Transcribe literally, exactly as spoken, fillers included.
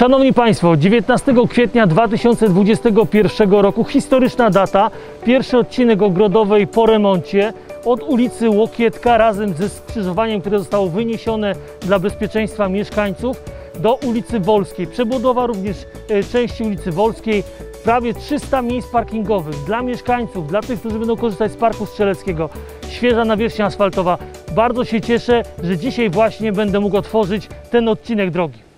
Szanowni Państwo, dziewiętnastego kwietnia dwa tysiące dwudziestego pierwszego roku, historyczna data, pierwszy odcinek ogrodowej po remoncie od ulicy Łokietka razem ze skrzyżowaniem, które zostało wyniesione dla bezpieczeństwa mieszkańców, do ulicy Wolskiej. Przebudowa również e, części ulicy Wolskiej, prawie trzysta miejsc parkingowych dla mieszkańców, dla tych, którzy będą korzystać z Parku Strzeleckiego. Świeża nawierzchnia asfaltowa. Bardzo się cieszę, że dzisiaj właśnie będę mógł otworzyć ten odcinek drogi.